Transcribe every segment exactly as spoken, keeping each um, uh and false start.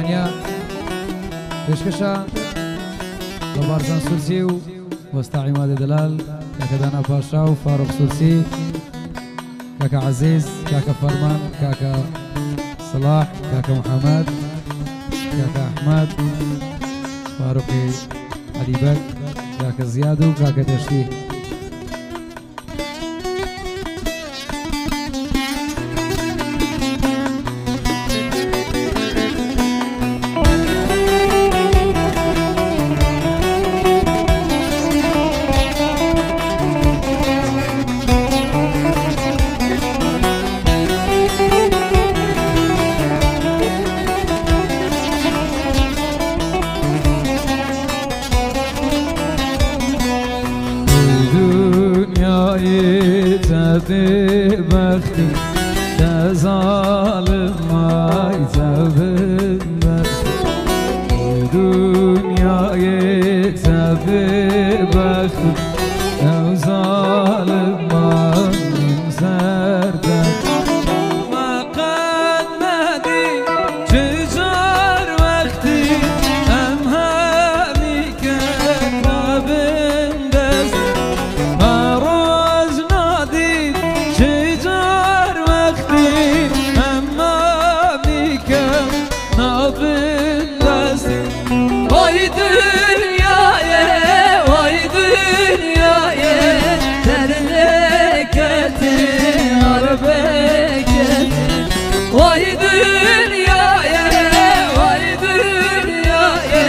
جوانیا پێشکەشە بە بارزان سورسی و وەستا عیمادە دەلال کاکە دانا پاشا و فاروق سورسی کاکە عەزیز کاکە فەرمان کاکە صلاح کاکە محەممەد کاکە ئەحمەد فاروقی عەلیبەک کاکە زیاد و کاکە دەشتی بختی ده ظالم مای زبن بختی دنیای زبن بختی ده ظالم مای سردن ما قد مدی چجار وقتی هم همی کن رابن دست Vay dünyaya, vay dünyaya, terleketin arbeketin. Vay dünyaya, vay dünyaya,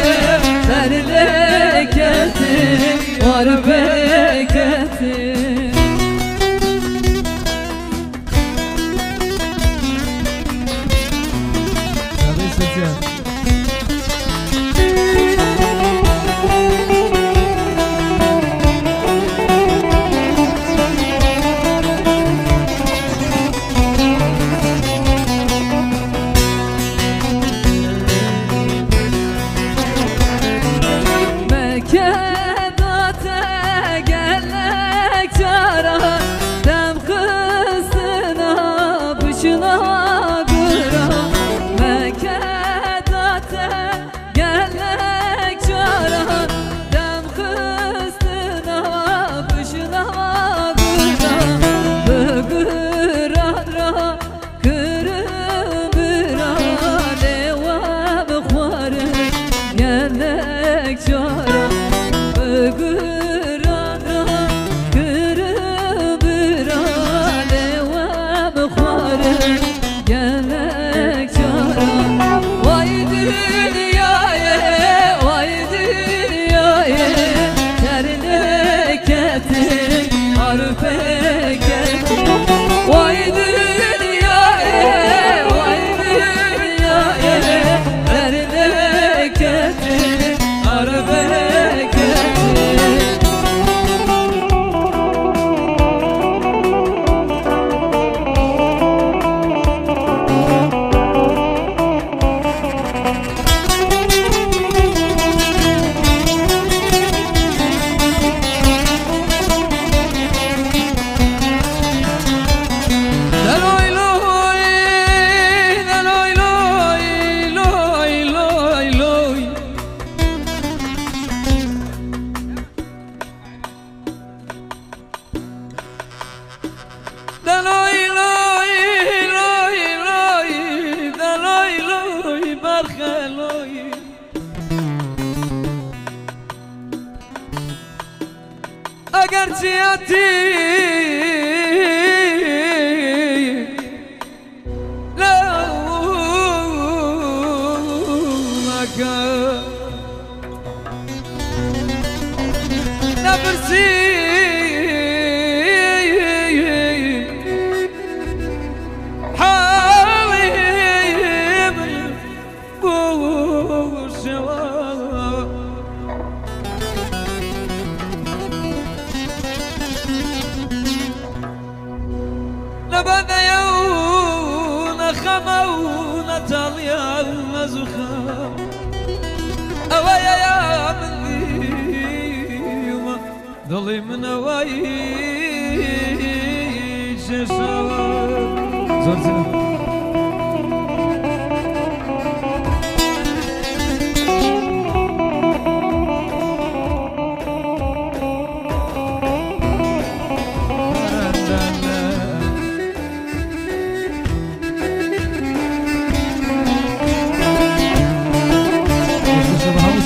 terleketin arbeketin. اگر چیاتی لونك نبرسي حالي بوشوا نبدا يوم خمون تاليا المزخم أويا يا مني ضلي من أويش شوار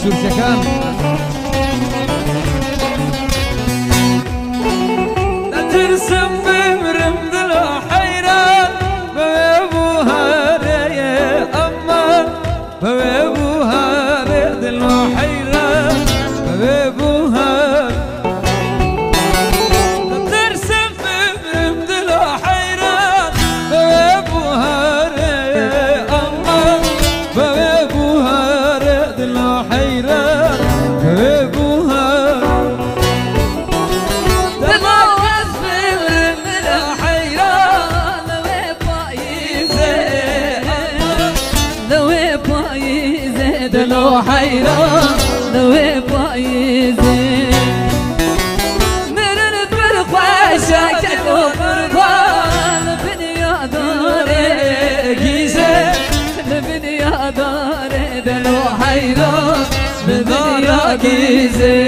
سورسیەکان ترسم بمرم دلا حيران بابوها ريا أما بابوها دلا حيران بابوها ترسم بمرم دلا حيران بابوها ريا أما بابوها دلا حيران بابوها لو حيران لو بايزين مرن بالخواشك وقربان الدنيا داري جيزه الدنيا داري لو حيران الدنيا جيزه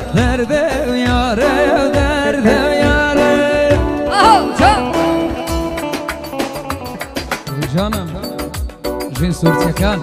درد یاره درد یاره جانم جین سورتیکان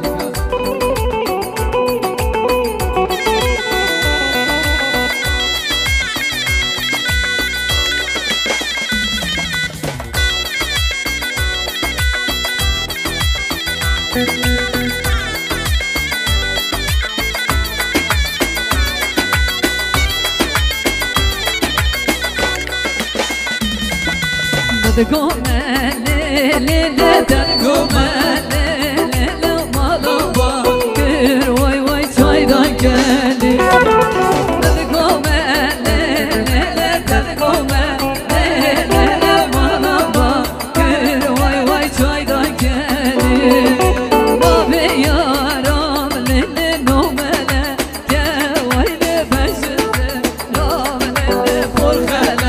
Dadgome le le le dadgome le le le malamba kır vay vay çaydan geldi. Dadgome le le le dadgome le le le malamba kır vay vay çaydan geldi. Abi yaram le le nomele ke vay le beşte ram le le porkhale.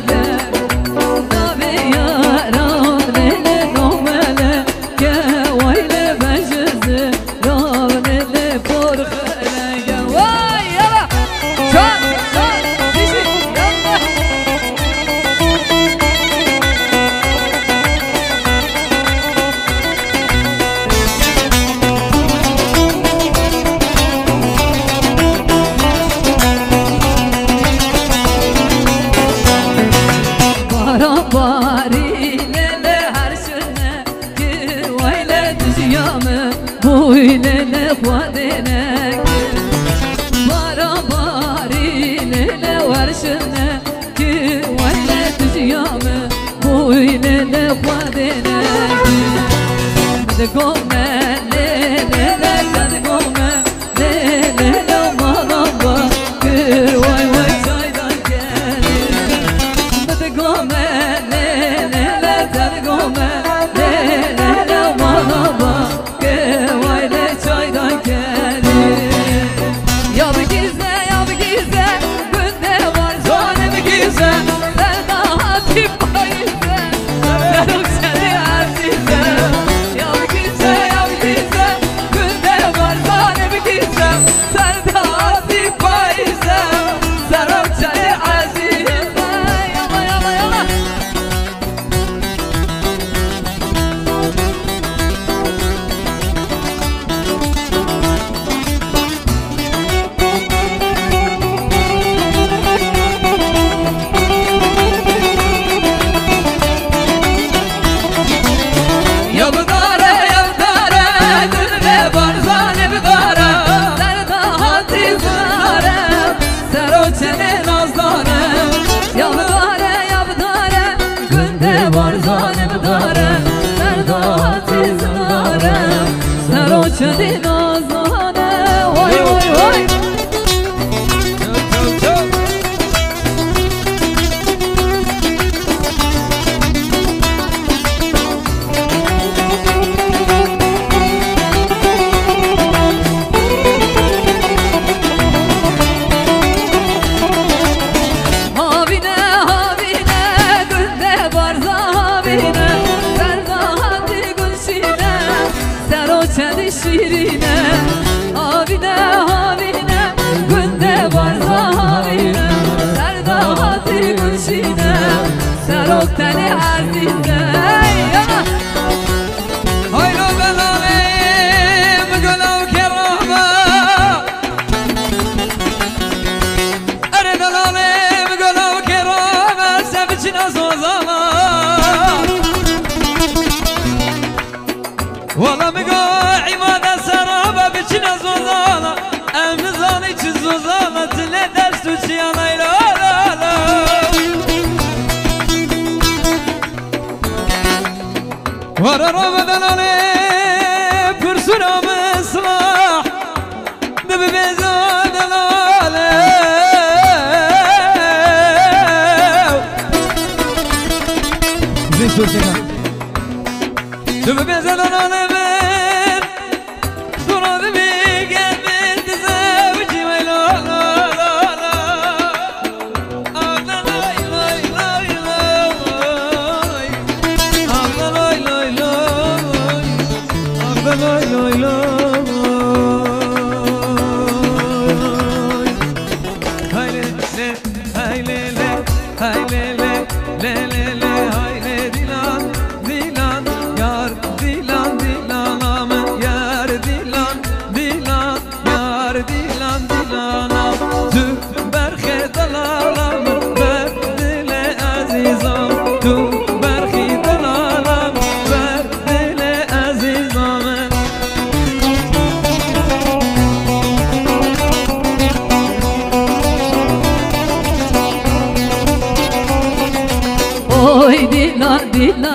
Çöde nazane vay vay vay Çöp çöp çöp Havine havine günde barza havine Serda hadi gülşine Seroçedi şirine Havine havine günde barza havine Serda hadi gülşine Serokteli azize Haylo ben alayım gülüm kerama Erden alayım gülüm kerama Sev içine sozama Valla mi go imada saraba biçine sozana Emnizan içi sozana Tile ders tuçiyan ayla la la Vara rovadan alayım Pürsünamı ıslah Dibi bezadan alayım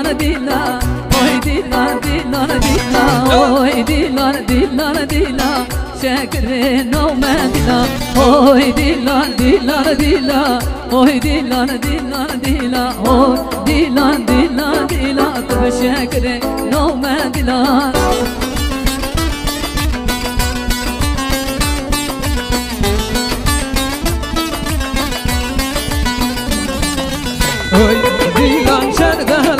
dila Oy dilan dilan dila Oy dilan dilan dila Şekrin o mendila Oy dilan dilan dila Oy dilan dilan dila Oy dilan dilan dila Tabi şekrin o mendila Oy dilan şergala